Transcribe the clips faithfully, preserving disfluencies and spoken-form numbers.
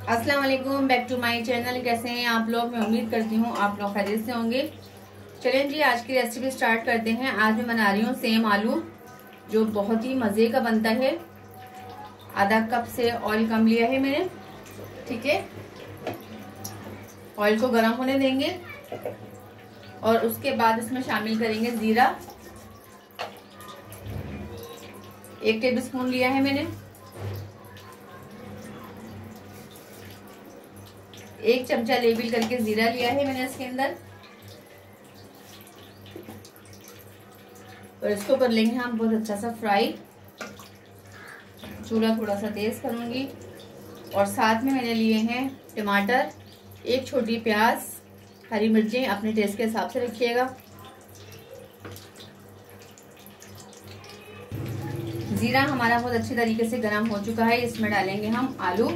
अस्सलाम वालेकुम, back to my channel. कैसे हैं आप लोग? मैं उम्मीद करती हूँ आप लोग खैरियत से होंगे। चलें जी, आज की रेसिपी स्टार्ट करते हैं। आज मैं बना रही हूँ सेम आलू, जो बहुत ही मज़े का बनता है। आधा कप से ऑयल कम लिया है मैंने, ठीक है। ऑयल को गर्म होने देंगे और उसके बाद इसमें शामिल करेंगे जीरा। एक टेबल स्पून लिया है मैंने। एक चमचा लेबल करके जीरा लिया है मैंने इसके अंदर, और इसको कर लेंगे हम बहुत अच्छा सा फ्राई। चूल्हा थोड़ा सा तेज करूंगी। और साथ में मैंने लिए हैं टमाटर, एक छोटी प्याज, हरी मिर्चें अपने टेस्ट के हिसाब से रखिएगा। जीरा हमारा बहुत अच्छी तरीके से गर्म हो चुका है। इसमें डालेंगे हम आलू।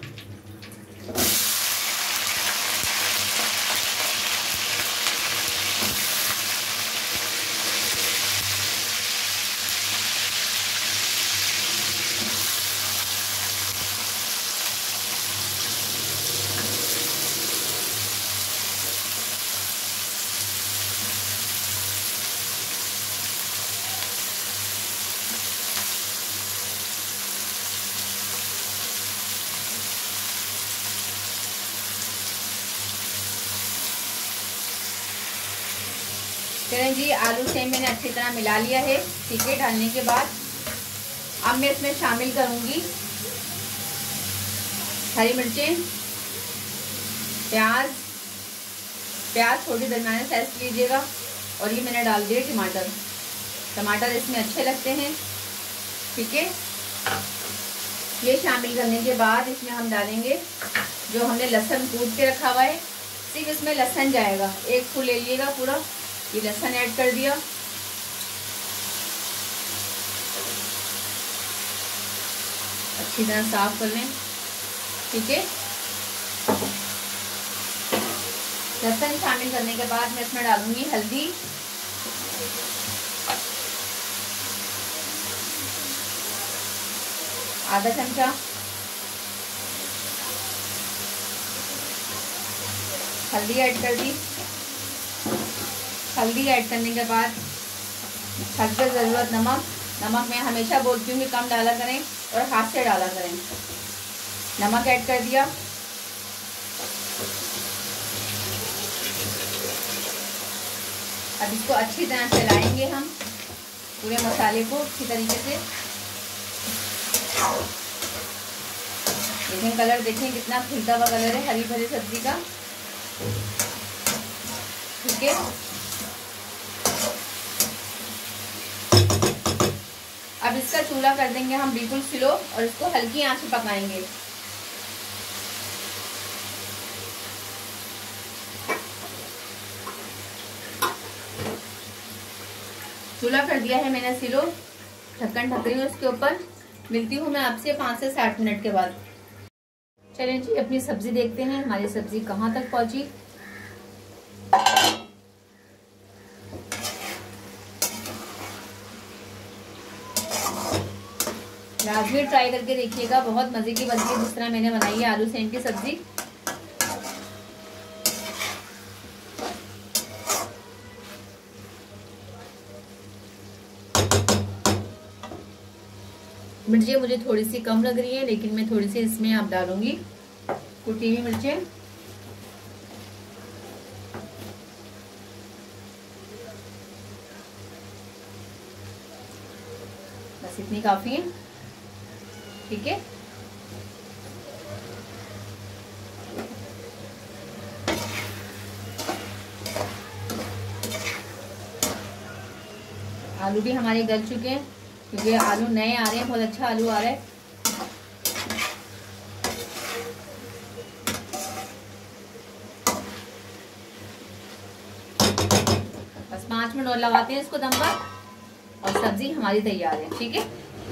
चलें जी, आलू से मैंने अच्छी तरह मिला लिया है, ठीक है। डालने के बाद अब मैं इसमें शामिल करूंगी हरी मिर्चें, प्याज। प्याज छोटी दरमियाने साइज लीजिएगा। और ये मैंने डाल दिए टमाटर। टमाटर इसमें अच्छे लगते हैं, ठीक है। ये शामिल करने के बाद इसमें हम डालेंगे जो हमने लहसुन कूट के रखा हुआ है। सिर्फ इसमें लहसुन जाएगा, एक फूल ले लीजिएगा पूरा। ये लहसुन ऐड कर दिया। अच्छी तरह साफ कर लें, ठीक है। लहसुन शामिल करने के बाद मैं इसमें डालूंगी हल्दी, आधा चमचा। हल्दी ऐड कर दी। हल्दी ऐड करने के बाद हल्के ज़रूरत नमक। नमक मैं हमेशा बोलती हूँ कि कम डाला करें और हाथ से डाला करें। नमक ऐड कर दिया। अब इसको अच्छी तरह चलाएंगे हम पूरे मसाले को अच्छी तरीके से। देखें कलर, देखें कितना खिलता हुआ कलर है हरी भरी सब्जी का, ठीक है। अब इसका चूल्हा कर देंगे हम बिल्कुल स्लो और इसको हल्की आंच पे पकाएंगे। चूल्हा कर दिया है मैंने स्लो। ढक्कन ढक रही हूँ इसके ऊपर। मिलती हूँ मैं आपसे पाँच से साठ मिनट के बाद। चलें जी, अपनी सब्जी देखते हैं हमारी सब्जी कहाँ तक पहुंची। लाजमी ट्राई करके देखिएगा, बहुत मजे की बनती है जिस तरह मैंने बनाई है आलू सेम की सब्जी। मिर्चें मुझे थोड़ी सी कम लग रही है, लेकिन मैं थोड़ी सी इसमें अब डालूंगी कुटी हुई मिर्चें। बस इतनी काफी है, ठीक है। आलू भी हमारे गल चुके हैं क्योंकि आलू नए आ रहे हैं, बहुत अच्छा आलू आ रहा है। बस पांच मिनट और लगाते हैं इसको दम पर और सब्जी हमारी तैयार है, ठीक है।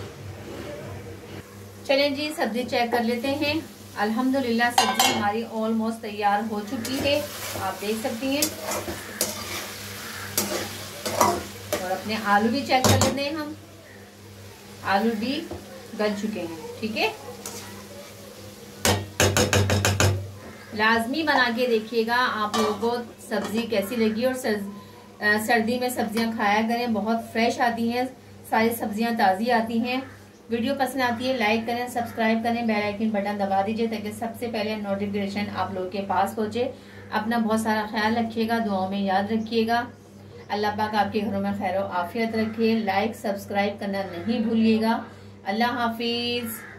चलें जी, सब्जी चेक कर लेते हैं। अल्हम्दुलिल्लाह सब्जी हमारी ऑलमोस्ट तैयार हो चुकी है, आप देख सकती हैं। और अपने आलू भी चेक कर लेते हैं हम। आलू भी गल चुके हैं, ठीक है। लाजमी बना के देखिएगा, आप लोगों को सब्जी कैसी लगी। और सर, आ, सर्दी में सब्जियां खाया करें, बहुत फ्रेश आती हैं, सारी सब्जियां ताज़ी आती हैं। वीडियो पसंद आती है लाइक करें, सब्सक्राइब करें, बेल आइकन बटन दबा दीजिए ताकि सबसे पहले नोटिफिकेशन आप लोगों के पास पहुंचे। अपना बहुत सारा ख्याल रखिएगा, दुआओं में याद रखिएगा। अल्लाह पाक आपके घरों में खैर आफियत रखे। लाइक सब्सक्राइब करना नहीं भूलिएगा। अल्लाह हाफिज।